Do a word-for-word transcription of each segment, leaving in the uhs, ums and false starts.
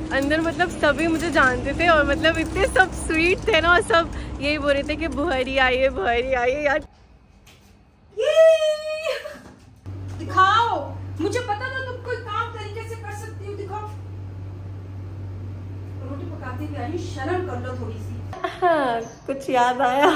अंदर मतलब सभी मुझे जानते थे और मतलब इतने सब स्वीट थे ना और सब यही बोल रहे थे कि बुहारी आई है बुहारी आई है यार। दिखाओ, मुझे पता था तुम कोई काम तरीके से कर सकती हो, दिखाओ। रोटी पकाती भी आई, शर्म कर लो थोड़ी सी। हाँ, कुछ याद आया।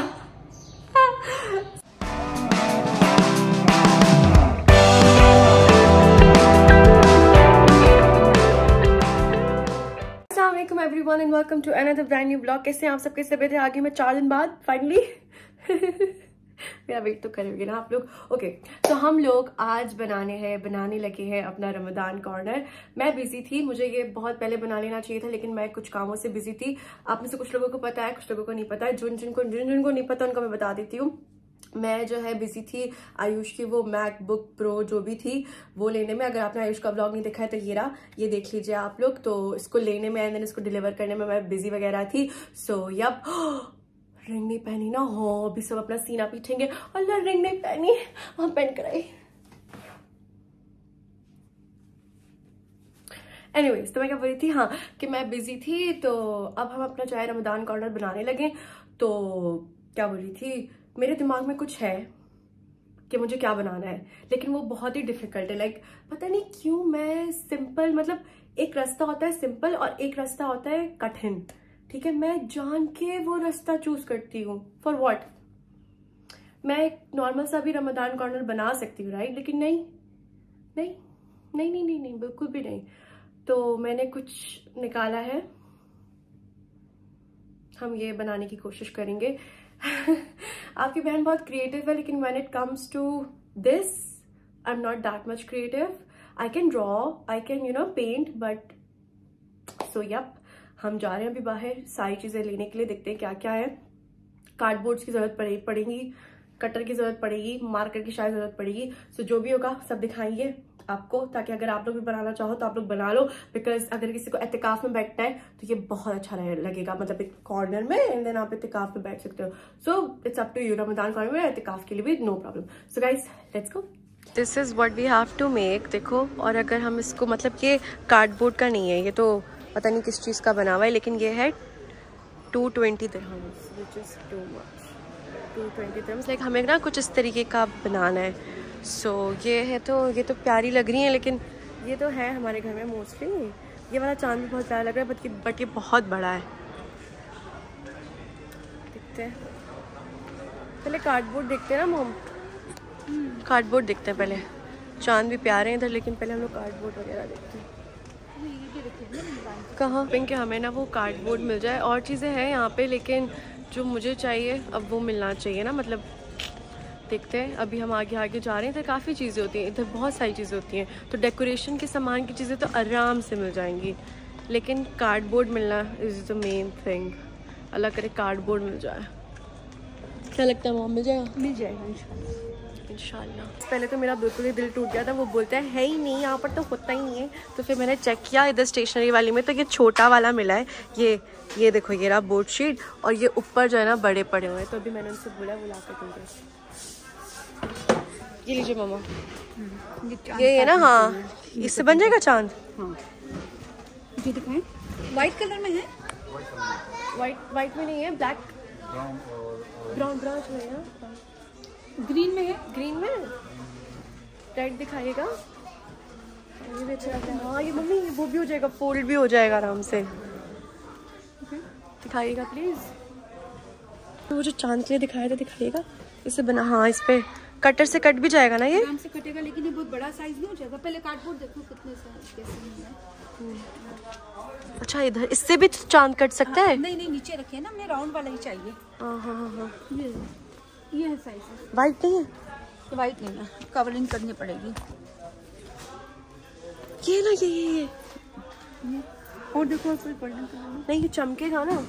अस्सलामुअलैकुम everyone and welcome to another brand new blog. कैसे हैं आप सब? कैसे बैठे? आगे मैं चार दिन बाद फाइनली मेरा वेट तो करोगे ना आप लोग। ओके okay, तो हम लोग आज बनाने हैं बनाने लगे हैं अपना रमदान कॉर्नर। मैं बिजी थी, मुझे ये बहुत पहले बना लेना चाहिए था, लेकिन मैं कुछ कामों से बिजी थी। आप में से कुछ लोगों को पता है, कुछ लोगों को नहीं पता है। जिन जिनको जिन जिनको नहीं पता उनको मैं बता देती हूँ। मैं जो है बिजी थी आयुष की वो मैकबुक प्रो जो भी थी वो लेने में। अगर आपने आयुष का ब्लॉग नहीं देखा है तो ये रहा, ये देख लीजिए आप लोग। तो इसको लेने में एंड देन इसको डिलीवर करने में मैं बिजी वगैरह थी। सो so, यप रिंग नहीं पहनी ना हो, अभी सब अपना सीना पीछेंगे। अल्लाह रिंग नहीं पहनी, हाँ पहन कर आई। एनीवेज तो मैं क्या बोल रही थी, हाँ कि मैं बिजी थी। तो अब हम अपना जो है रमदान कॉर्नर बनाने लगे। तो क्या बोल रही थी, मेरे दिमाग में कुछ है कि मुझे क्या बनाना है, लेकिन वो बहुत ही डिफिकल्ट है। लाइक पता नहीं क्यों मैं सिंपल, मतलब एक रास्ता होता है सिंपल और एक रास्ता होता है कठिन, ठीक है। मैं जान के वो रास्ता चूज करती हूँ। For what? मैं एक नॉर्मल सा भी रमदान कॉर्नर बना सकती हूँ राइट, लेकिन नहीं नहीं नहीं नहीं नहीं नहीं बिल्कुल भी नहीं। तो मैंने कुछ निकाला है, हम ये बनाने की कोशिश करेंगे। आपकी बहन बहुत क्रिएटिव है, लेकिन when it comes to this I am not that much creative. I can draw, I can you know paint, but so yup हम जा रहे हैं अभी बाहर सारी चीजें लेने के लिए। देखते हैं क्या क्या है। कार्डबोर्ड्स की जरूरत पड़े पड़ेगी, कटर की जरूरत पड़ेगी, मार्कर की शायद जरूरत पड़ेगी। सो so, जो भी होगा सब दिखाएंगे आपको, ताकि अगर आप लोग भी बनाना चाहो तो आप लोग बना लो। बिकॉज अगर किसी को एतिकाफ में बैठना है तो ये बहुत अच्छा लगेगा, मतलब एक कॉर्नर में एंड देन आप एतिकाफ में बैठ सकते हो। So it's up to you. Ramadan corner में एतिकाफ के लिए भी no problem. So guys let's go. This is what we have to make. देखो, और अगर हम इसको, मतलब ये कार्डबोर्ड का नहीं है, ये तो पता नहीं किस चीज का बना हुआ है, लेकिन ये है two twenty dirhams, which is too much. Two twenty dirhams like हमें ना कुछ इस तरीके का बनाना है। सो so, ये है, तो ये तो प्यारी लग रही है, लेकिन ये तो है हमारे घर में मोस्टली। ये वाला चांद भी बहुत प्यारा लग रहा है, बट ये बट ये बहुत बड़ा है। देखते हैं पहले कार्डबोर्ड देखते हैं ना मोम, कार्डबोर्ड देखते हैं पहले। चांद भी प्यारे हैं इधर, लेकिन पहले हम लोग कार्डबोर्ड वगैरह देखते हैं। कहाँ पिंक है, हमें ना वो कार्डबोर्ड मिल जाए। और चीज़ें हैं यहाँ पे, लेकिन जो मुझे चाहिए अब वो मिलना चाहिए ना। मतलब देखते हैं, अभी हम आगे आगे जा रहे हैं। इधर काफ़ी चीज़ें होती हैं, इधर बहुत सारी चीज़ें होती हैं। तो डेकोरेशन के सामान की चीज़ें तो आराम से मिल जाएंगी, लेकिन कार्डबोर्ड मिलना इज़ द मेन थिंग। अल्लाह करे कार्डबोर्ड मिल जाए। क्या लगता है, वहाँ मिल जाएगा? मिल जाएगा इंशाल्लाह। पहले तो मेरा बिल्कुल ही दिल टूट गया था, वो बोलता है है ही नहीं यहाँ पर, तो होता ही नहीं है। तो फिर मैंने चेक किया इधर स्टेशनरी वाली में, तो ये छोटा वाला मिला है। ये ये देखो, ये रहा बोर्ड शीट, और ये ऊपर जो है ना बड़े पड़े हुए हैं। तो अभी मैंने उनसे बोला वो ला कर दूँगा। ये लीजिए मामा, ये है ना, हाँ इससे बन जाएगा चांद। हाँ ये दिखाएं, वाइट कलर में है। वाइट वाइट में नहीं है, ब्लैक ब्राउन ब्राउन में है। ग्रीन में है, ग्रीन में। रेड दिखाइएगा, ये भी अच्छा लगता है। हाँ ये मम्मी, ये वो भी हो जाएगा, फोल्ड भी हो जाएगा आराम से। दिखाइएगा प्लीज। तो वो जो चांद के लिए दिखाया था दिखाइएगा, इसे बना। हाँ इस पे कटर से कट भी जाएगा ना, ये आराम से कटेगा, लेकिन ये बहुत बड़ा साइज नहीं हो जाएगा। पहले कार्डबोर्ड देखो कितने साइज कैसे है। अच्छा इधर इससे भी चांद कट सकता है? नहीं नहीं नीचे रखिए ना, हमें राउंड वाला ही चाहिए। हाँ हाँ हाँ हाँ ये ये है साइज। वाइट नहीं है? तो वाइट नहीं है, कवरिंग करनी पड़ेगी। ये ना ये ये ये और देखो कोई गोल्डन कलर नहीं, ये चमकेगा ना।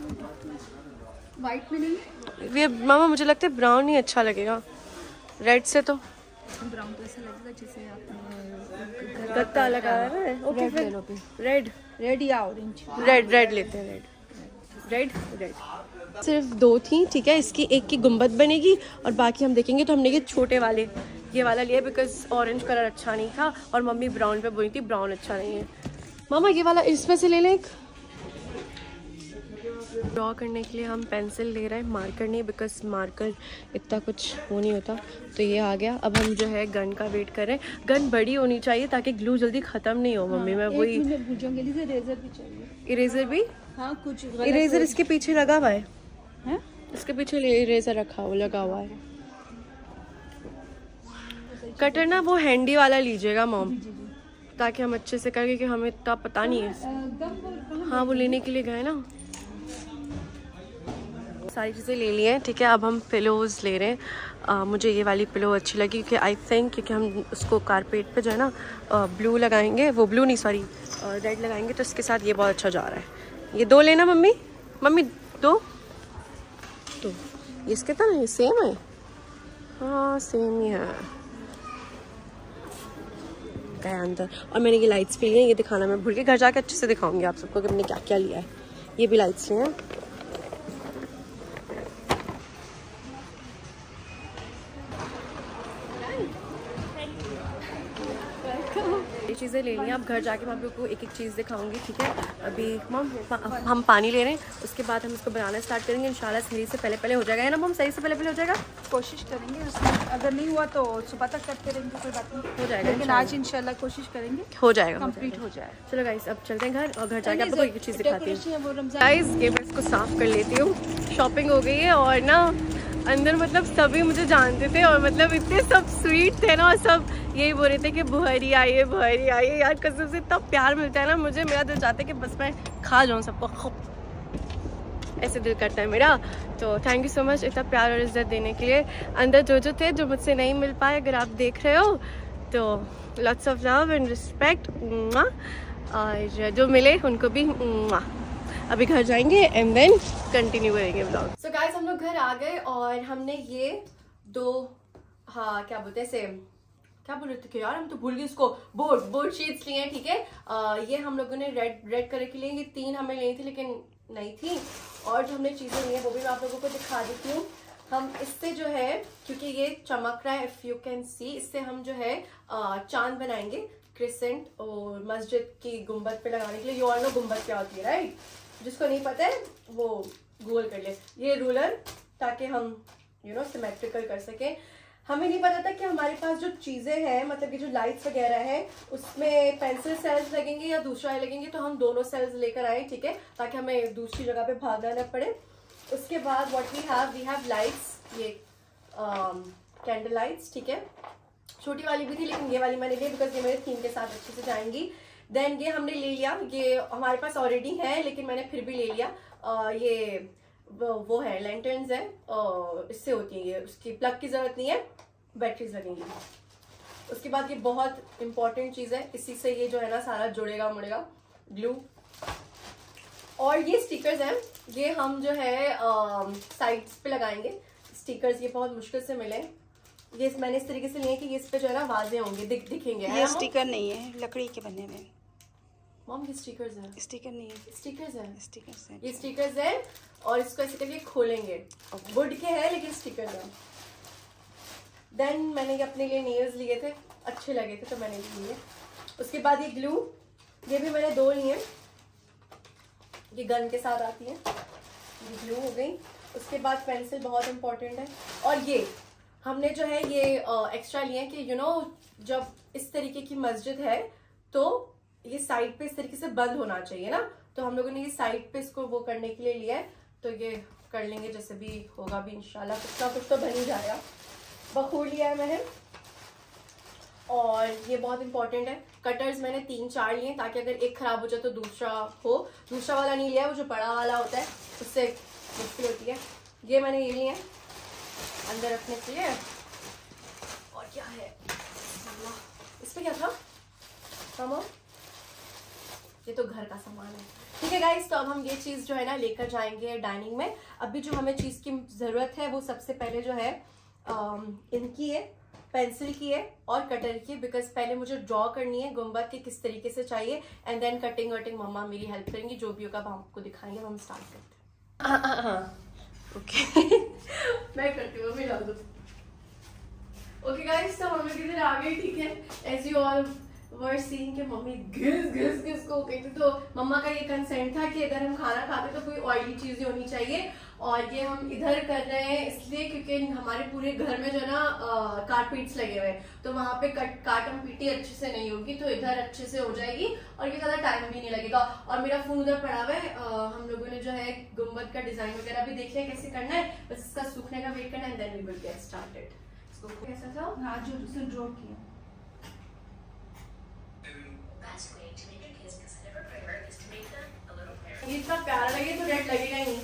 वाइट में नहीं, ये मामा मुझे लगता है ब्राउन ही अच्छा लगेगा रेड से। तो ब्राउन तो ऐसा लगेगा जैसे आपने गत्ता लगाया है। ओके फिर रेड रेड या ऑरेंज। रेड रेड लेते हैं, रेड रेड रेड। सिर्फ दो थी, ठीक है। इसकी एक की गुंबद बनेगी और बाकी हम देखेंगे। तो हमने ये छोटे वाले ये वाला लिया बिकॉज ऑरेंज कलर अच्छा नहीं था, और मम्मी ब्राउन पे बोली थी ब्राउन अच्छा नहीं है। मामा ये वाला इसमें से ले लें एक। ड्रॉ करने के लिए हम पेंसिल ले रहे हैं, मार्कर नहीं, बिकॉज मार्कर इतना कुछ वो नहीं होता। तो ये आ गया। अब हम जो है गन का वेट कर रहे हैं। गन बड़ी होनी चाहिए ताकि ग्लू जल्दी ख़त्म नहीं हो। मम्मी मैं वही इरेजर भी चाहिए। इरेजर भी? हाँ कुछ इरेजर इसके पीछे लगा हुआ है, है? इसके पीछे इरेजर रखा हुआ लगा हुआ है। कटर ना वो हैंडी वाला लीजिएगा मॉम, ताकि हम अच्छे से करें, क्योंकि हमें इतना पता नहीं है। हाँ वो लेने के लिए गए ना। सारी चीज़ें ले ली हैं, ठीक है। अब हम पिलोज़ ले रहे हैं। आ, मुझे ये वाली पिलो अच्छी लगी क्योंकि आई थिंक क्योंकि हम उसको कारपेट पे जो है ना ब्लू लगाएंगे, वो ब्लू नहीं सॉरी रेड लगाएंगे, तो इसके साथ ये बहुत अच्छा जा रहा है। ये दो लेना मम्मी, मम्मी दो तो ये इसके था ना, ये सेम है। हाँ सेम ही है गया अंदर। और मैंने ये लाइट्स भी ली हैं, ये दिखाना मैं भूल गई, घर जाके अच्छे से दिखाऊंगी आप सबको कि मैंने क्या क्या लिया है। ये भी लाइट्स लिए हैं। ये चीज़ें ले ली। अब घर जाके मैं आपको एक एक चीज़ दिखाऊंगी, ठीक है। अभी मम हम पानी ले रहे हैं, उसके बाद हम इसको बनाना स्टार्ट करेंगे। इंशाल्लाह सही से पहले पहले हो जाएगा, है ना मम? सही से पहले पहले हो जाएगा, कोशिश करेंगे। उसमें अगर नहीं हुआ तो सुबह तक करते रहेंगे, कोई बात नहीं, हो जाएगा। लेकिन आज इंशाल्लाह कोशिश करेंगे हो जाएगा, कंप्लीट हो जाए। चलो गाइस अब चलते हैं घर, और घर जाके आपको एक चीज़ दिखाती हूँ। गाइस ये मैं इसको साफ कर लेती हूँ। शॉपिंग हो गई है और ना अंदर मतलब सभी मुझे जानते थे और मतलब इतने सब स्वीट थे ना, और सब यही बोल रहे थे कि बुहरी आइए बुहरी आइए। यार कसम से इतना प्यार मिलता है ना मुझे, मेरा दिल चाहता है कि बस मैं खा जाऊँ सबको, खूब ऐसे दिल करता है मेरा। तो थैंक यू सो मच इतना प्यार और इज्जत देने के लिए। अंदर जो जो थे जो मुझसे नहीं मिल पाए, अगर आप देख रहे हो तो lots of love and respect, और जो मिले उनको भी। अभी घर जाएंगे एंड देन कंटिन्यू करेंगे व्लॉग। सो गाइस हम लोग घर आ गए और हमने ये दो, हाँ क्या बोलते हैं, सेम क्या बोल रहे थे यार, हम तो भूल गए उसको, बोर्ड बोर्ड शीट्स लिए हैं, ठीक है। आ, ये हम लोगों ने रेड रेड कलर की लिए। ये तीन हमें लेनी थी लेकिन नहीं थी। और जो हमने चीजें ली हैं वो भी मैं आप लोगों को दिखा देती हूँ। हम इससे जो है, क्योंकि ये चमक रहा है, इफ यू कैन सी, इससे हम जो है चांद बनाएंगे, क्रिसेंट, और मस्जिद की गुम्बद पे लगाने के लिए। यू ऑल नो गुम्बद क्या होती है, राइट? जिसको नहीं पता है वो गूगल कर ले। ये रूलर, ताकि हम यू नो सिमेट्रिकल कर सके। हमें नहीं पता था कि हमारे पास जो चीज़ें हैं, मतलब कि जो लाइट्स वगैरह है, उसमें पेंसिल सेल्स लगेंगे या दूसरा लगेंगे, तो हम दोनों सेल्स लेकर आए, ठीक है, ताकि हमें दूसरी जगह पे भागना न पड़े। उसके बाद what we have, we have lights, ये कैंडल लाइट्स, ठीक है। छोटी वाली भी थी लेकिन ये वाली मैंने ली बिकॉज ये मेरे थीम के साथ अच्छे से जाएंगी। देन ये हमने ले लिया, ये हमारे पास ऑलरेडी है लेकिन मैंने फिर भी ले लिया। आ, ये वो, वो है लैंटर्न्स है, इससे होती है ये, उसकी प्लग की जरूरत नहीं है, बैटरीज लगेंगी। उसके बाद ये बहुत इंपॉर्टेंट चीज है, इसी से ये जो है ना सारा जुड़ेगा मुड़ेगा, ग्लू। और ये स्टिकर्स हैं, ये हम जो है साइड्स पे लगाएंगे स्टिकर्स। ये बहुत मुश्किल से मिले, ये मैंने इस तरीके से लिए कि ये इस पे जो है ना वाजे होंगे, दिख दिखेंगे। ये स्टिकर नहीं है, लकड़ी के बने हुए। मॉम ये स्टिकर्स हैं, स्टिकर नहीं है, स्टिकर्स हैं, स्टिकर्स हैं, ये स्टिकर्स हैं। और इसको ऐसे करके खोलेंगे, वुड के हैं लेकिन स्टिकर्स हैं। देन मैंने ये अपने लिए नेल्स लिए थे, अच्छे लगे थे तो मैंने लिए। उसके बाद ये ग्लू, ये भी मैंने दो लिए, ये गन के साथ आती है, ये ग्लू हो गई। उसके बाद पेंसिल बहुत इंपॉर्टेंट है। और ये हमने जो है ये एक्स्ट्रा लिए कि यू you नो know, जब इस तरीके की मस्जिद है तो ये साइड पे इस तरीके से बंद होना चाहिए ना, तो हम लोगों ने ये साइड पे इसको वो करने के लिए लिया है। तो ये कर लेंगे जैसे भी होगा भी इंशाल्लाह, कुछ ना कुछ तो बन ही जाएगा। बखूर लिया है मैंने। और ये बहुत इंपॉर्टेंट है, कटर्स मैंने तीन चार लिए ताकि अगर एक खराब हो जाए तो दूसरा हो। दूसरा वाला नहीं लिया, वो जो बड़ा वाला होता है उससे मुश्किल होती है। ये मैंने ये लिए अंदर रखने के लिए। और क्या है इसमें, क्या था मामा? ये तो घर का सामान है, ठीक है गाइस। तो अब हम ये चीज जो है ना लेकर जाएंगे डाइनिंग में। अभी जो हमें चीज की जरूरत है वो सबसे पहले जो है इनकी है, पेंसिल की है और कटर की, बिकॉज पहले मुझे ड्रॉ करनी है गुम्बद के किस तरीके से चाहिए, एंड देन कटिंग वटिंग मम्मा मेरी हेल्प करेंगी, जो भी होगा हम आपको दिखाएंगे। हम स्टार्ट करते हैं। हाँ हाँ ओके मैं करती हूँ, मिला दो। ओके गाइस, तो हम लोग इधर आ गए, ठीक है। As you all were seeing कि मम्मी घिस घिस घिस को गई थी। तो मम्मा का ये कंसेंट था कि अगर हम खाना खाते तो कोई ऑयली चीजें होनी चाहिए, और ये हम इधर कर रहे हैं इसलिए क्योंकि हमारे पूरे घर में जो है ना कारपेट्स लगे हुए हैं, तो वहां पे कट काटम पीटी अच्छे से नहीं होगी, तो इधर अच्छे से हो जाएगी और ये ज्यादा टाइम भी नहीं लगेगा। और मेरा फोन उधर पड़ा हुआ है। आ, हम लोगों ने जो है गुम्बद का डिजाइन वगैरह भी देख लिया कैसे करना है, बस इसका सूखने का वेट करना है, then we will get started. इसको कैसा था? हाँ, जो उसने ड्रॉ किया। ये इतना प्यारा लगे तो रेड लगेगा ही नहीं।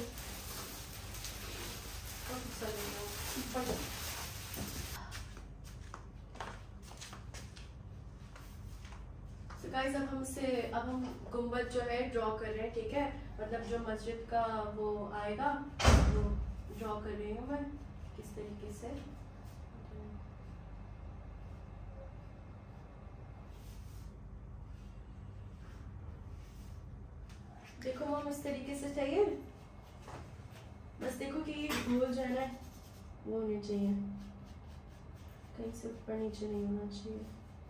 So guys, अब हमसे अब हम गुम्बद जो है ड्रॉ कर रहे हैं, ठीक है, मतलब जो मस्जिद का वो आएगा वो ड्रॉ कर रही हूँ मैं किस तरीके से। देखो मम इस तरीके से चाहिए, बस देखो कि ये गोल जो है ना वो होनी चाहिए, कहीं से ऊपर नीचे नहीं होना चाहिए।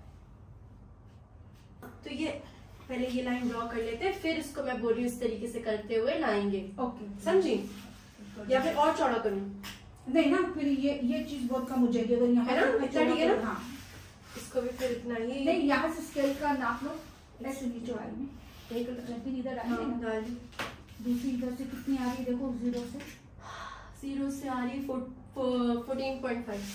तो ये पहले ये लाइन ड्रॉ कर लेते हैं, फिर इसको मैं बोल रही हूँ इस तरीके से करते हुए लाएंगे। ओके, समझी? या फिर और चौड़ा करूँ? नहीं ना, फिर ये ये चीज बहुत कम हो जाएगी अगर यहाँ है ना, इतना ठीक है ना? हाँ, इसको भी फिर इतना ही नहीं, यहाँ से स्केल का नाप लो, ऐसे नीचे चौड़ाई में एक इधर हाँ, डाल दी। दूसरी इधर से कितनी आ रही है देखो, जीरो से जीरो से आ रही fourteen point five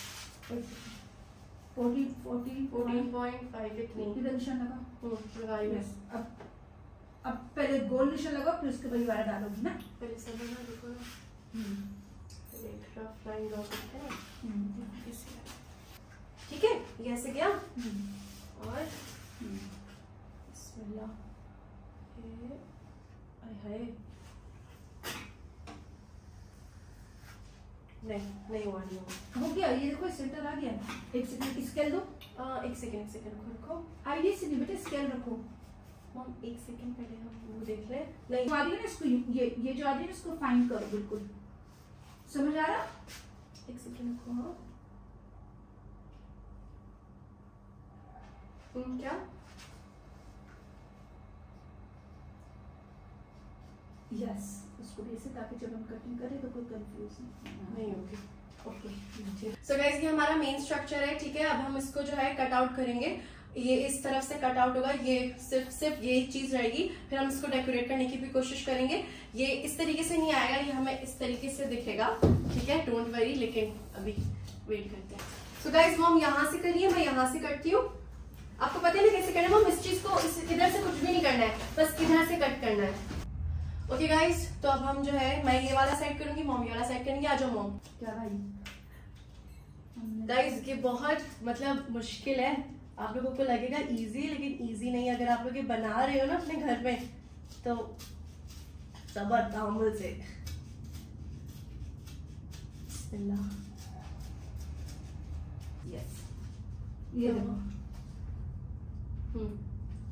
fourteen fourteen fourteen point five इतनी इधर निशान लगा। लगा रही हूँ। अब अब पहले गोल निशान लगाओ, फिर उसके बाद वाला डालोगी ना। पहले सब बना देखो ना, एक रफ लाइन ड्रॉ करते हैं, ठीक है, ये ऐसे गया। और बिस्मिल्लाह, ये आय हाय, नहीं नहीं हुआ नहीं हुआ हो गया, ये देखो सेंटर आ गया। एक सेकंड स्केल दो। आ, एक सेकंड एक सेकंड खुद को आइडिया से नहीं बेटा, स्केल रखो। मम एक सेकंड पहले हम वो देख लें। नहीं जो आ रही है ना इसको, ये ये जो आ रही है ना इसको फाइंड करो, बिल्कुल समझ आ रहा? एक सेकंड रखो। हाँ हम्म, क्या? यस, उसको भी ऐसे, ताकि जब हम कटिंग करें तो कोई कंफ्यूज नहीं होगी। ओके, सो गाइस ये हमारा मेन स्ट्रक्चर है, ठीक है। अब हम इसको जो है कट आउट करेंगे, ये इस तरफ से कट आउट होगा, ये सिर्फ सिर्फ ये चीज रहेगी, फिर हम इसको डेकोरेट करने की भी कोशिश करेंगे। ये इस तरीके से नहीं आएगा, ये हमें इस तरीके से दिखेगा, ठीक है, डोंट वरी, लेकिन अभी वेट करते हैं। सो गाइस मॉम यहाँ से करिए, मैं यहाँ से करती हूँ। आपको पता है ना कैसे करना है मॉम? इस चीज को इधर से कुछ भी नहीं करना है, बस इधर से कट करना है। ओके okay गाइस, तो अब हम जो है, मैं ये वाला साइड करूंगी, मॉम ये वाला साइड करेंगे। आ जाओ मॉम। क्या भाई गाइस ये बहुत मतलब मुश्किल है, आप लोगों को लगेगा इजी, लेकिन इजी नहीं। अगर आप लोग ये बना रहे हो ना अपने घर में तो सबर तामुल से। बिस्मिल्लाह। यस, ये देखो। हम्म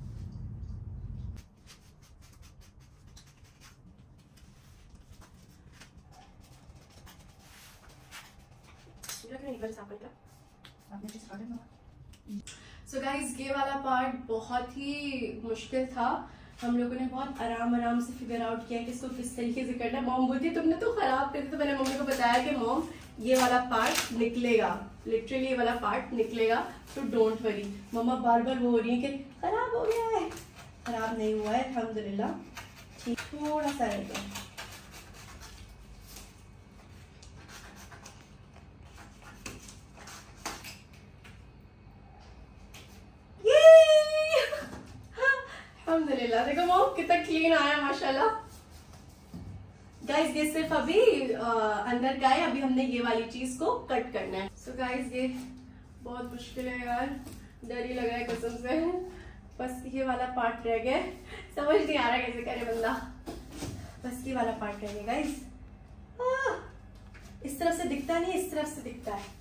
सो गाइज ये वाला पार्ट बहुत ही मुश्किल था, हम लोगों ने बहुत आराम आराम से फिगर आउट किया कि इसको किस तरीके से करना है। मॉम बोलती है तुमने तो खराब कर दी, तो मैंने मम्मी को बताया कि मॉम ये वाला पार्ट निकलेगा, लिटरली ये वाला पार्ट निकलेगा, तो डोंट वरी। मम्मा बार बार वो हो रही है कि खराब हो गया है, खराब नहीं हुआ है अल्हम्दुलिल्लाह, ठीक, थोड़ा सा रह गया। अल्हम्दुलिल्लाह, देखो वो कितना क्लीन आया माशाल्लाह। गाइस ये सिर्फ अभी आ, अंदर का है, अभी हमने ये वाली चीज को कट करना है। सो so गाइस ये बहुत मुश्किल है यार, डर ही लग रहा है कसम से। बस ये वाला पार्ट रह गया, समझ नहीं आ रहा कैसे करे बंदा, बस ये वाला पार्ट रह गया गाइस। इस तरफ से दिखता नहीं, इस तरफ से दिखता है।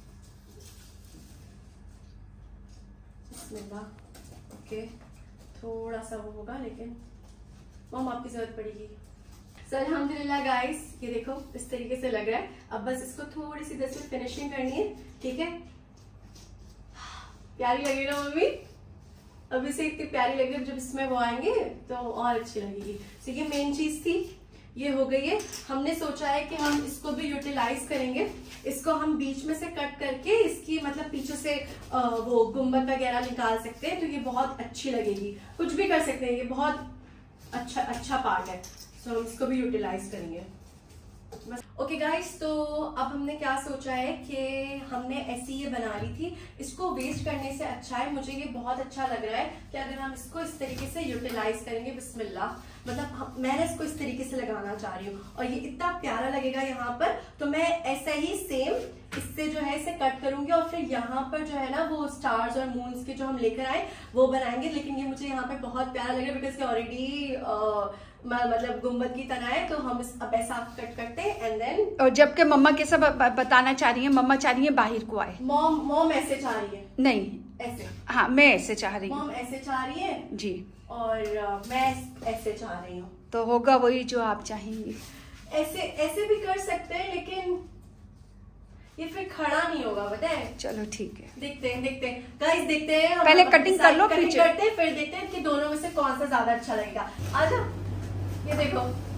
बिस्मिल्लाह। ओके, थोड़ा सा वो होगा, लेकिन मम आपकी जरूरत पड़ेगी। सो अल्हम्दुलिल्लाह गाइस, ये देखो इस तरीके से लग रहा है। अब बस इसको थोड़ी सी देर से फिनिशिंग करनी है, ठीक है। प्यारी लगी ना मम्मी? अभी से इतनी प्यारी लग रही है, जब इसमें वो आएंगे तो और अच्छी लगेगी। तो ये मेन चीज थी, ये हो गई है। हमने सोचा है कि हम इसको भी यूटिलाइज करेंगे। इसको हम बीच में से कट करके इसकी मतलब पीछे से आ, वो गुम्बद वगैरह निकाल सकते हैं, तो ये बहुत अच्छी लगेगी। कुछ भी कर सकते हैं, ये बहुत अच्छा अच्छा पार्ट है। सो हम इसको भी यूटिलाइज करेंगे। ओके गाइस, तो अब हमने क्या सोचा है कि हमने ऐसी ये बना ली थी, इसको वेस्ट करने से अच्छा है, मुझे ये बहुत अच्छा लग रहा है कि अगर हम इसको इस तरीके से यूटिलाइज करेंगे। बिस्मिल्लाह, मतलब हम, मैंने इसको इस तरीके से लगाना चाह रही हूँ और ये इतना प्यारा लगेगा यहाँ पर। तो मैं ऐसा ही सेम इससे जो है इसे कट करूंगी और फिर यहाँ पर जो है ना वो स्टार्स और मून्स के जो हम लेकर आए वो बनाएंगे। लेकिन ये मुझे यहाँ पे बहुत प्यारा लग रहा है बिकॉज ऑलरेडी मतलब गुम्बद की तरह है। तो हम इस अब ऐसा कट करते हैं एंड देन, और जबकि मम्मा कैसा बताना चाह रही है, मम्मा चाह रही है बाहर को आए। मॉम मॉम ऐसे चाह रही है, नहीं ऐसे। हाँ, मैं ऐसे चाह रही हूँ। मॉम ऐसे चाह रही है जी, और uh, मैं ऐसे चाह रही हूँ। तो होगा वही जो आप चाहेंगी। ऐसे ऐसे भी कर सकते हैं, लेकिन ये फिर खड़ा नहीं होगा, पता है। चलो ठीक है, देखते हैं देखते हैं गाइस, देखते हैं। हम पहले कटिंग कर लो, कटिंग पीछे करते हैं, फिर देखते हैं कि दोनों में से कौन सा ज्यादा अच्छा लगेगा। आजा, ये देखो।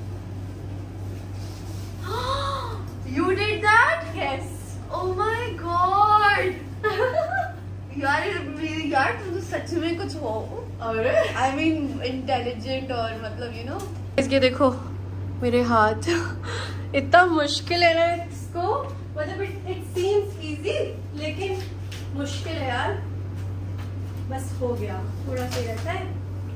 You did that? Yes. Oh my God. यार यार तुम तो सच में कुछ हो। अरे आई मीन इंटेलिजेंट और मतलब यू नो। इसके देखो मेरे हाथ इतना मुश्किल है ना इसको, मतलब इट सीम्स इजी लेकिन मुश्किल है यार। बस हो गया, थोड़ा सा रहता है।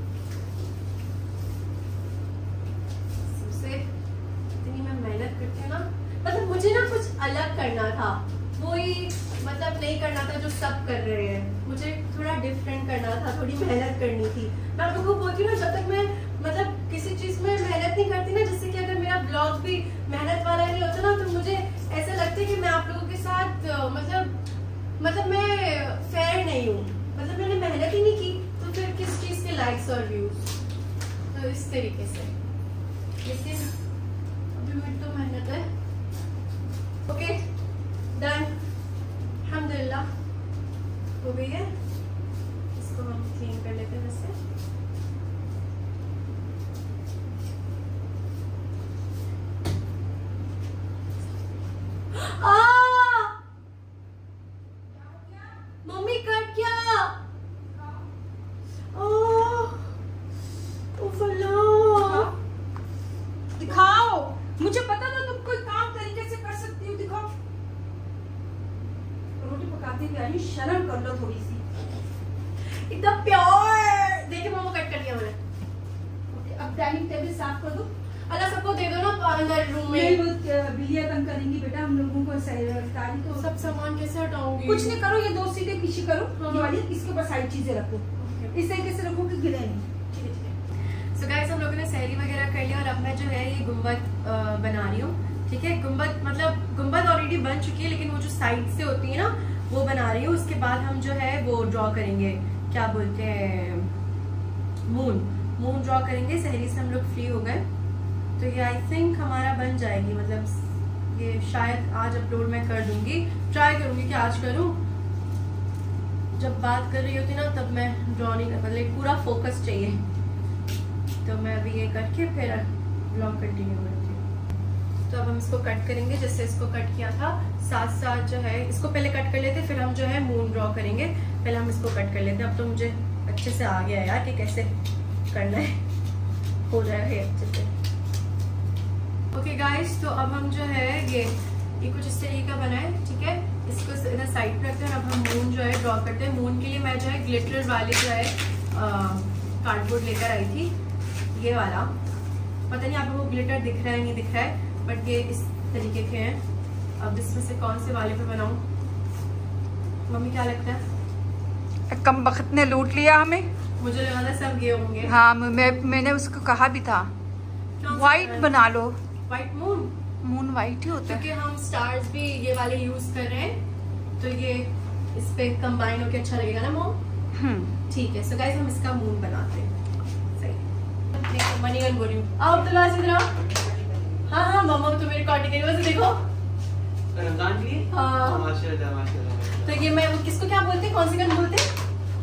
सबसे इतनी मैं मेहनत करती हूँ ना, मतलब मुझे ना कुछ अलग करना था, वही मतलब नहीं करना था जो सब कर रहे हैं, मुझे थोड़ा डिफरेंट करना था, थोड़ी मेहनत करनी थी। मैं आप लोगों को बोलती हूँ ना, जब तक मैं मतलब किसी चीज में मेहनत नहीं करती ना, जैसे कि अगर मेरा ब्लॉग भी मेहनत वाला नहीं होता ना, तो मुझे ऐसा लगता है कि मैं आप लोगों के साथ मतलब मतलब मैं फेयर नहीं हूँ, मतलब मैंने मेहनत ही नहीं की, तो फिर किस चीज के लाइक्स और व्यूज। तो इस तरीके से, लेकिन अभी मेरी तो मेहनत है। ओके डन, अल्हम्दुलिल्लाह हो गई है। इसको हम क्लीन कर लेते हैं वैसे। आ! मम्मी कट क्या? ओह, उफ अल्लाह। दिखाओ, मुझे पता था तुम कोई काम तरीके से कर सकती हो, दिखाओ। रोटी पकाती हुई आई, शर्म कर लो थोड़ी सी। इतना प्योर। देखिए मम्मा कट कर दिया मैंने। अब डाइनिंग टेबल साफ कर दो। अल्लाह सबको दे दो ना अंदर रूम में। नहीं, वो बिलिया तंग करेंगी बेटा हम लोगों को। तारी तो सब सामान कैसे हटाऊंगी? कुछ नहीं करो, ये दो सीटें पीछे करो, हाँ। ये वाली इसके ऊपर साइड चीजें रखो, इस तरीके से रखो कि गिरे नहीं। ठीक है ठीक है। सो गाइस, हम लोगों ने सहरी वगैरह कर लिया और अब मैं जो है ये गुम्बद बना रही हूँ। ठीक है, गुम्बद मतलब गुम्बद ऑलरेडी बन चुकी है, लेकिन वो जो साइड से होती है ना वो बना रही हूँ। उसके बाद हम जो है वो ड्रॉ करेंगे, क्या बोलते हैं, मून मून ड्रॉ करेंगे। सहरी से हम लोग फ्री हो गए, तो ये आई थिंक हमारा बन जाएगी। मतलब ये शायद आज अपलोड मैं कर दूंगी, ट्राई करूंगी कि आज करूं। जब बात कर रही होती ना तब मैं ड्रॉ नहीं कर पाती, पूरा फोकस चाहिए। तो मैं अभी ये करके फिर ब्लॉग कंटिन्यू करती हूँ। तो अब हम इसको कट करेंगे, जैसे इसको कट किया था साथ साथ जो है इसको पहले कट कर लेते, फिर हम जो है मून ड्रॉ करेंगे। पहले हम इसको कट कर लेते हैं। अब तो मुझे अच्छे से आ गया यार कि कैसे करना है, हो जाएगा ये अच्छे से। ओके गाइस, तो अब हम जो है ये ये कुछ इस तरीके का बना है। ठीक है, इसको इधर साइड पे रखते हैं। अब हम मून जो है ड्रॉ करते हैं। मून के लिए मैं जो है ग्लिटर वाले जो है कार्डबोर्ड लेकर आई थी, ये वाला। पता नहीं आप लोगों को ग्लिटर दिख रहा है नहीं दिख रहा है, बट ये इस तरीके के हैं। अब इसमें से कौन से वाले पे बनाऊं? मम्मी क्या लगता है? कम वक्त ने लूट लिया हमें। मुझे लगा था सब ये होंगे। हाँ, मैं मैंने उसको कहा भी था व्हाइट बना लो। व्हाइट मून मून व्हाइट ही होता है, क्योंकि हम स्टार्स भी ये वाले यूज कर रहे हैं, तो ये इस पे कंबाइन होके अच्छा लगेगा ना मॉम। हम्म ठीक है, सो गाइस हम इसका मून बनाते हैं। सही, देखो मनीगन बोल रही हूँ। आओ अब्दुल्ला इधर आओ। हाँ हाँ मम्मा तो मेरी कॉटी गई, वैसे देखो। रमजान की? हाँ माशाल्लाह माशाल्लाह। तो ये मैं वो किसको क्या बोलते हैं, कौन सी गन बोलते हैं?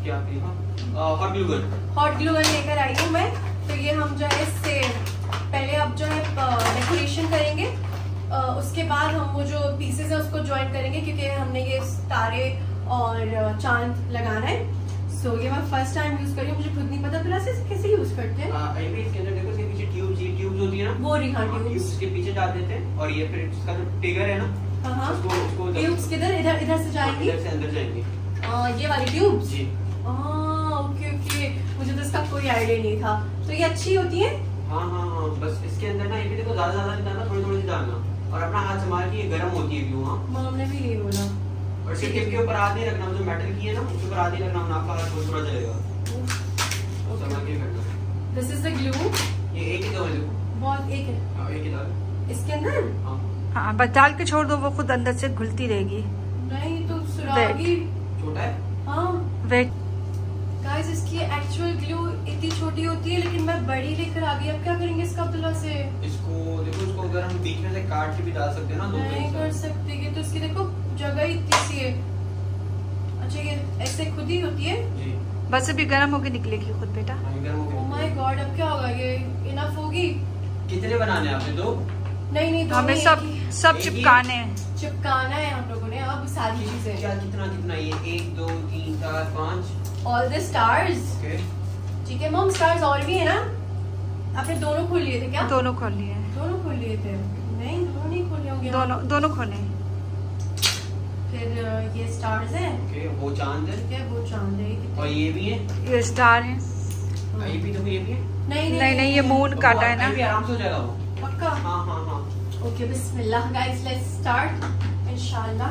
क्या hot glue gun hot glue gun लेकर आई हूँ मैं। तो ये हम जो है इससे पहले अब जो है डेकोरेशन करेंगे, आ, उसके बाद हम वो जो पीसेस है उसको ज्वाइन करेंगे, क्योंकि हमने ये तारे और चांद लगाना है। सो so, ये मैं फर्स्ट टाइम यूज कर रही हूँ, मुझे खुद नहीं पता फिर से कैसे यूज करते हैं। आ, इसके अंदर देखो, इसके पीछे ट्यूब्स ये ट्यूब्स होती है ना, वो रिहा ट्यूब्स इसके पीछे डाल देते हैं, और ये फिर इसका जो ट्रिगर है ना, हाँ उसको उसको ट्यूब्स किधर इधर इधर से जाएंगी, इधर से अंदर जाएंगी। आ, ये वाली ट्यूब्स जी। ओके ओके, मुझे तो इसका कोई आइडिया नहीं था। तो ये अच्छी होती है? हाँ हाँ हाँ, बस इसके अंदर ना ये भी देखो ज्यादा ज्यादा नहीं डालना, थोड़ी थोड़ी सी डालना, और अपना हाथ संभाल के, ये गर्म होती है क्यों। हाँ, मॉम ने भी यही बोला। और सिर्फ टिप के ऊपर हाथ नहीं रखना, जो मेटल की है ना उसके ऊपर हाथ नहीं रखना, वरना आपका हाथ बहुत बुरा चलेगा। संभाल के करना। This is the glue. ये एक ही दो है, देखो बहुत एक है। हाँ, एक ही डाल इसके अंदर। हाँ हाँ, बस डाल के छोड़ दो, वो खुद अंदर से घुलती रहेगी। नहीं तो सुरागी छोटा है। हाँ वेट गाइस, इसकी एक्चुअल ग्लू इतनी छोटी होती है, लेकिन मैं बड़ी लेकर आ गई। अब क्या करेंगे इसका अब्दुल्ला से? इसको देखो, इसको अगर हम बीच में से काट के भी डाल सकते हैं ना, दो नहीं कर सकते कि, तो इसकी देखो जगह इतनी सी है। अच्छा, ये ऐसे खुद ही होती है जी। बस अभी गर्म होके निकलेगी खुद बेटा। ओह माय गॉड, अब क्या होगा? ये इनफ होगी? कितने बनाने हैं आपने? दो? नहीं नहीं, दो हमें नहीं, सब एक ही। सब एक ही? चिपकाने हैं। चिपकाना है हम लोगों ने अब सारी चीजें। क्या कितना कितना? ये एक दो तीन चार पाँच। All the stars. ओके ठीक है मॉम, स्टार्स और भी है ना? आपने दोनों खोल लिए थे क्या? दोनों खोल लिए हैं। दोनों खोल लिए थे? नहीं, दोनों नहीं खोले होंगे। दोनों दोनों खोले। फिर ये स्टार्स है। ओके, वो चांद है। ठीक है, वो चांद है। ये और ये भी है। ये स्टार है। हाँ, ये भी देखो, ये भी है। नहीं नहीं नहीं, ये मून काटा है ना। ये भी आराम से हो जाएगा वो। पक्का? हाँ हाँ हाँ। ओके, बिस्मिल्लाह गाइस, लेट्स स्टार्ट। इंशाल्लाह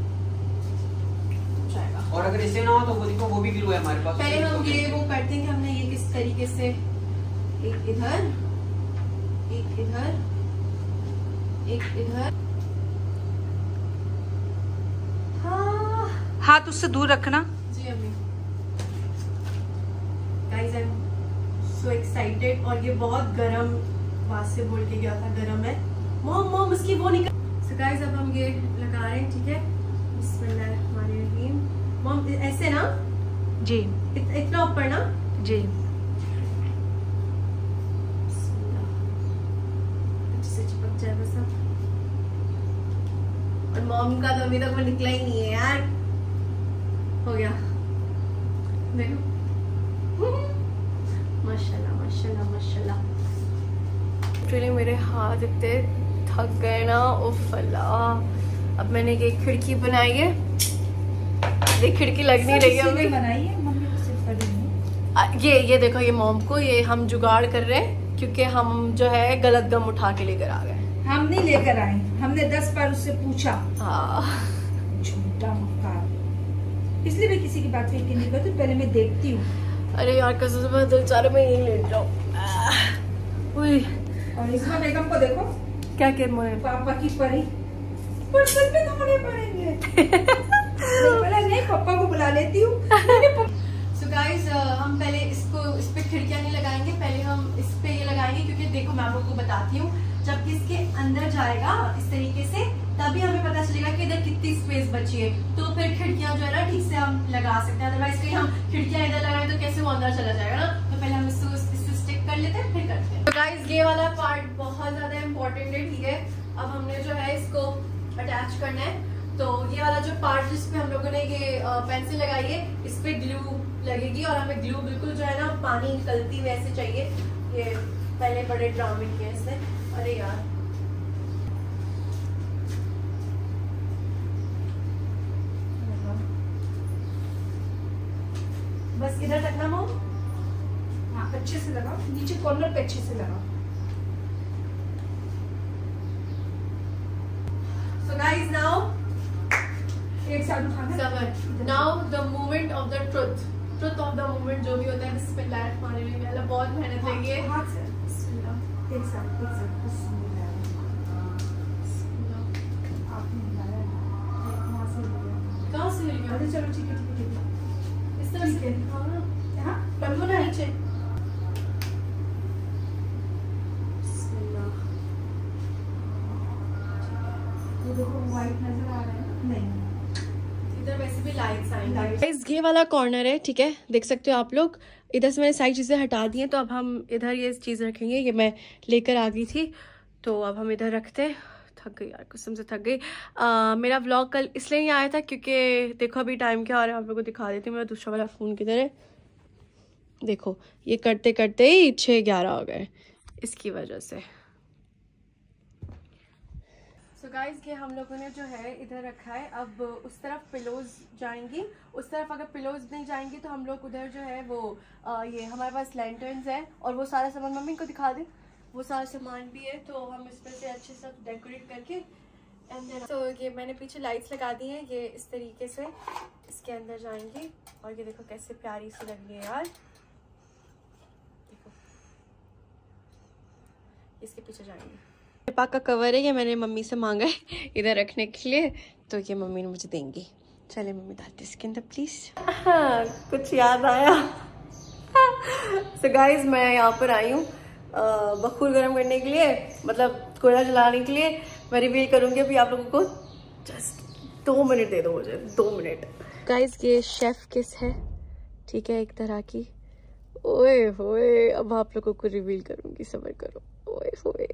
हो जाएगा। और अगर इससे ना हो तो वो देखो, वो भी ग्लू है हमारे पास। पहले हम ये वो करते हैं कि हमने ये किस तरीके से, एक इधर, एक इधर, एक इधर। हाँ हाथ उससे दूर रखना। जी अम्मी। Guys, I am so excited. और ये बहुत गरम, बात से बोल के गया था गरम है। मॉम मॉम उसकी वो निकल। सो गाइस, अब हम ये लगा रहे हैं। ठीक है, बिस्मिल्लाहिर्रहमानिर्रहीम। मॉम ऐसे ना जी, इत, इतना ऊपर ना जी। अच्छे से चिपक जाए बस अब। और मॉम का तो अभी तक वो निकला ही नहीं है यार। हो गया, देखो। माशाल्लाह माशाल्लाह माशाल्लाह। एक्चुअली मेरे हाथ इतने थक गए ना, उफ अल्लाह। अब मैंने ये खिड़की बनाई है, ये खिड़की लग नहीं रही है अभी। बनाई है मम्मी ने, सिर्फ बड़ी नहीं। आ, ये ये देखो, ये मॉम को ये हम जुगाड़ कर रहे हैं, क्योंकि हम जो है गलत गम उठा के लेकर आ गए। हम नहीं लेकर आए, हमने दस बार उससे पूछा। हाँ, झूठा मक्कार। इसलिए मैं किसी की बात पे यकीन नहीं करती, पहले मैं देखती हूँ। अरे यार कसम से मैं दिल चाह रहा है मैं यहीं लेट जाऊँ। और इसमें बेगम को देखो, क्या कर मोए पापा की परी पर सर पे थोड़े पड़ेंगे। पहले नहीं, पापा को बुला लेती हूँ। सो गाइस, हम पहले इसको, इस पे खिड़कियां नहीं लगाएंगे, पहले हम इस पे ये लगाएंगे, क्योंकि देखो मैं आपको बताती हूँ, जब इसके अंदर जाएगा इस तरीके से, तभी हमें पता चलेगा कि इधर कितनी स्पेस बची है। तो फिर खिड़कियां जो है ना ठीक से हम लगा सकते हैं। अदरवाइज कहीं हम खिड़कियां इधर लगाएं तो कैसे वो अंदर चला जाएगा ना। तो पहले हम इसको इससे स्टिक कर लेते हैं, फिर करते हैं। तो गाइस, ये वाला पार्ट बहुत ज्यादा इम्पोर्टेंट है। ठीक है, अब हमने जो है इसको अटैच करना है। तो ये वाला जो पार्ट जिसपे हम लोगों ने ये पेंसिल लगाई है, इस पे ग्लू लगेगी, और हमें ग्लू बिल्कुल जो है ना पानी निकलती हुई ऐसे चाहिए। ये पहले बड़े ड्रामे किए इसने। अरे यार, बस इधर तक ना मॉम। हाँ, अच्छे से लगाओ, नीचे कॉर्नर पे अच्छे से लगाओ। So guys, now एक साथ उठाना। Summer, now the moment of the truth, truth of the moment जो भी होता है, बिस्मिल्लाहिर्रहमानिर्रहीम। अल्लाह बहुत मेहनत लगी है। हाथ से एक साथ एक साथ बिस्मिल्लाह। आपने मिलाया है, वहाँ से लिया। कहाँ से ले गया? अरे चलो ठीक है ठीक है ठीक है। इस तरह से हाँ ना, हाँ, पल्लू ना नीचे। बिस्मिल्लाह। ये देखो व्हाइट नजर आ रहा है ना? नहीं, इधर वैसे भी लाइट्स आएंगे। ये वाला कॉर्नर है, ठीक है, देख सकते हो आप लोग। इधर से मैंने सारी चीज़ें हटा दी हैं, तो अब हम इधर ये चीज़ रखेंगे। ये मैं लेकर आ गई थी, तो अब हम इधर रखते हैं। थक गई यार, कसम से थक गई। आ, मेरा व्लॉग कल इसलिए नहीं आया था क्योंकि देखो अभी टाइम क्या हो रहा है, आप लोगों को दिखा देती हूँ। मेरा दूसरा वाला फ़ोन किधर है, देखो ये करते करते ही छः ग्यारह हो गए इसकी वजह से। सो so गाइज ये हम लोगों ने जो है इधर रखा है। अब उस तरफ पिलोज जाएंगी, उस तरफ अगर पिलोज नहीं जाएंगी तो हम लोग उधर जो है वो आ, ये हमारे पास लैंटर्न्स है और वो सारा सामान मम्मी को दिखा दे, वो सारा सामान भी है, तो हम इस पर से अच्छे से डेकोरेट करके एंड देन तो ये मैंने पीछे लाइट्स लगा दी हैं, ये इस तरीके से इसके अंदर जाएंगी। और ये देखो कैसे प्यारी सी लग रही है यार, देखो इसके पीछे जाएंगे। पाक का कवर है, ये मैंने मम्मी से मांगा है इधर रखने के लिए, तो ये मम्मी ने मुझे देंगी। चले मम्मी डालते इसके अंदर प्लीज। हाँ, कुछ याद आया। सो so गाइज मैं यहाँ पर आई हूँ बखूर गर्म करने के लिए, मतलब कोयला जलाने के लिए। मैं रिवील करूंगी अभी आप लोगों को, जस्ट दो मिनट दे दो मुझे, दो मिनट। गाइज ये शेफ किस है, ठीक है, एक तरह की। ओए होए, अब आप लोगों को रिवील करूंगी, सब्र करो। ओए होए।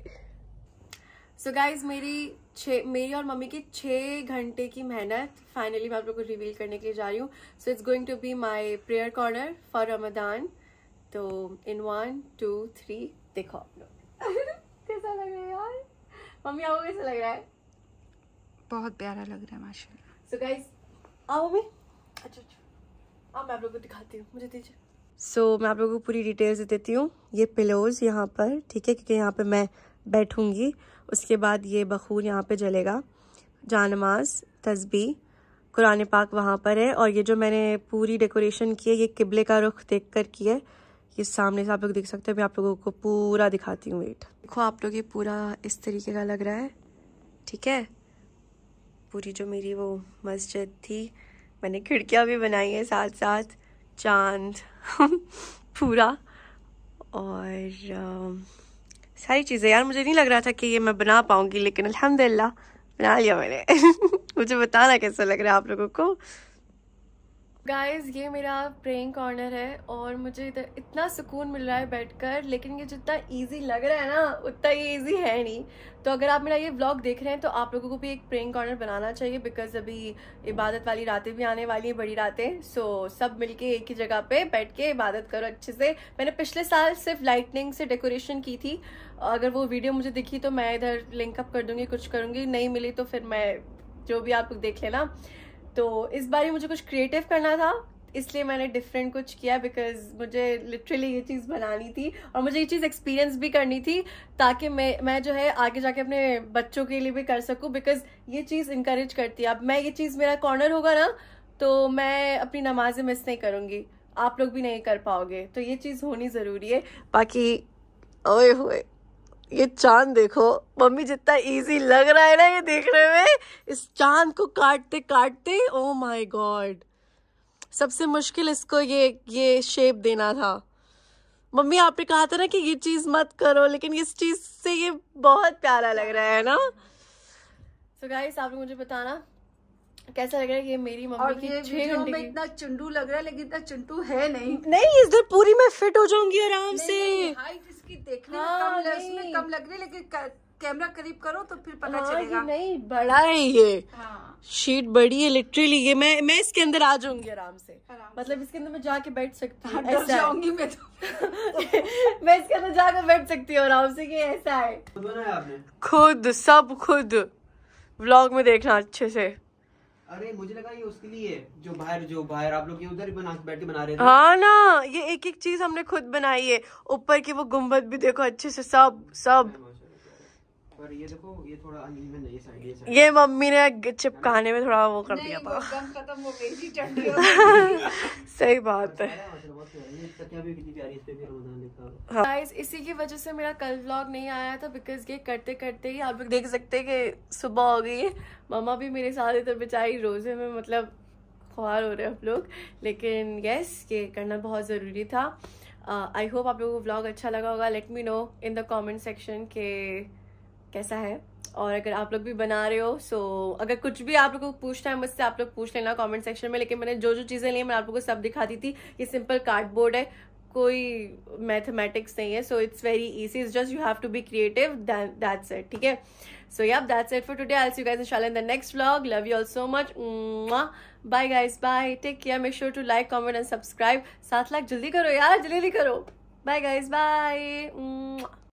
सो गाइज मेरी छः मेरी और मम्मी की छः घंटे की मेहनत फाइनली मैं आप लोगों को रिवील करने के लिए जा रही हूँ। So it's going to be my prayer corner for Ramadan. तो इन वन टू थ्री, देखो आप लोग कैसा लग रहा है यार, मम्मी आपको कैसा लग रहा है? बहुत प्यारा लग रहा है माशाल्लाह। सो गाइज आओ मम्मी, अच्छा अच्छा अब मैं आप लोगों को दिखाती हूँ, मुझे दीजिए। सो so, मैं आप लोगों को पूरी डिटेल्स देती हूँ। ये पिलोज यहाँ पर, ठीक है, क्योंकि यहाँ पे मैं बैठूंगी। उसके बाद ये बखूर यहाँ पे जलेगा, जानमाज, तस्बीह, कुरान पाक वहाँ पर है। और ये जो मैंने पूरी डेकोरेशन की है ये किबले का रुख देख कर की है। ये सामने से आप लोग देख सकते हैं, मैं आप लोगों को पूरा दिखाती हूँ। वेट देखो आप लोग, ये पूरा इस तरीके का लग रहा है, ठीक है। पूरी जो मेरी वो मस्जिद थी, मैंने खिड़कियाँ भी बनाई हैं साथ साथ, चांद पूरा और आ, सारी चीज़ें। यार मुझे नहीं लग रहा था कि ये मैं बना पाऊंगी, लेकिन अल्हम्दुलिल्लाह बना लिया मैंने। मुझे बताना कैसा लग रहा है आप लोगों को। गाइस ये मेरा प्रेइंग कॉर्नर है और मुझे इधर इतना सुकून मिल रहा है बैठकर, लेकिन ये जितना इजी लग रहा है ना उतना ये इजी है नहीं। तो अगर आप मेरा ये व्लॉग देख रहे हैं तो आप लोगों को भी एक प्रेइंग कॉर्नर बनाना चाहिए, बिकॉज अभी इबादत वाली रातें भी आने वाली हैं, बड़ी रातें। सो सब मिलके एक ही जगह पे बैठ के इबादत करो अच्छे से। मैंने पिछले साल सिर्फ लाइटनिंग से डेकोरेशन की थी, अगर वो वीडियो मुझे दिखी तो मैं इधर लिंक अप कर दूंगी, कुछ करूंगी, नहीं मिली तो फिर मैं जो भी आप लोग देख लेना। तो इस बार मुझे कुछ क्रिएटिव करना था, इसलिए मैंने डिफरेंट कुछ किया, बिकॉज मुझे लिटरली ये चीज़ बनानी थी और मुझे ये चीज़ एक्सपीरियंस भी करनी थी, ताकि मैं मैं जो है आगे जाके अपने बच्चों के लिए भी कर सकूं, बिकॉज ये चीज़ इंकरेज करती है। अब मैं ये चीज़, मेरा कॉर्नर होगा ना तो मैं अपनी नमाजें मिस नहीं करूँगी, आप लोग भी नहीं कर पाओगे, तो ये चीज़ होनी ज़रूरी है। बाकी ओए होए ये चांद देखो मम्मी, जितना इजी लग रहा है ना ये देखने में, इस चांद को काटते काटते, ओ माय गॉड, सबसे मुश्किल इसको ये ये शेप देना था। मम्मी आपने कहा था ना कि ये चीज मत करो, लेकिन इस चीज से ये बहुत प्यारा लग रहा है ना। सो गाइस आप लोग मुझे बताना कैसा लग रहा है। ये मेरी मम्मी की छह घंटे की, इतना चुंडू लग रहा है लेकिन इतना चुंटू है नहीं। नहीं इधर पूरी मैं फिट हो जाऊंगी आराम से। हाइट इसकी देखने हाँ, में कम उसमें कम लग रही है, लेकिन कैमरा करीब करो तो फिर पता हाँ, चलेगा। नहीं बड़ा है ये, हाँ। शीट बड़ी है लिटरली। ये मैं मैं इसके अंदर आ जाऊंगी आराम से, मतलब इसके अंदर मैं जाके बैठ सकती हूँ। डर जाऊंगी मैं तो। मैं इसके अंदर जाकर बैठ सकती हूँ आराम से, कि ऐसा है। खुद बनाया आपने? खुद, सब खुद। व्लॉग में देखना अच्छे से। अरे मुझे लगा ये उसके लिए, जो बाहर जो बाहर आप लोग ये उधर बना बैठ के बना रहे थे। हाँ ना, ये एक एक चीज हमने खुद बनाई है। ऊपर की वो गुम्बद भी देखो अच्छे से, सब सब। पर ये देखो ये थोड़ा अनइवन है ये साइड, ये साइड। ये मम्मी ने चिपकाने में थोड़ा वो कर दिया था। गम खत्म हो गई थी, ठंडी हो गई। सही बात है। गाइस इसी की वजह से मेरा कल व्लॉग नहीं आया था, बिकॉज ये करते करते ही आप लोग देख सकते हैं कि सुबह हो गई है। मम्मा भी मेरे साथ इधर बेचारी रोजे में मतलब ख्वार हो रहे हैं आप लोग, लेकिन यस ये करना बहुत ज़रूरी था। आई होप आप लोगों को व्लॉग अच्छा लगा होगा। Let me know in the comment section के कैसा है, और अगर आप लोग भी बना रहे हो सो so, अगर कुछ भी आप लोगों को पूछना है मुझसे आप लोग पूछ लेना कमेंट सेक्शन में। लेकिन मैंने जो जो चीज़ें ली मैं आप लोगों को सब दिखा दी थी। ये सिंपल कार्डबोर्ड है, कोई मैथमेटिक्स नहीं है, so it's very easy, it's just you have to be creative, that's it, ठीक है। So yep, that's it for today. I'll see you guys inshallah in the next vlog. Love you all so much. Mwah. Bye guys. Bye. Take care. Make sure to like, comment and subscribe. सात लाख जल्दी करो यार, जल्दी करो. Bye guys. Bye. Mwah.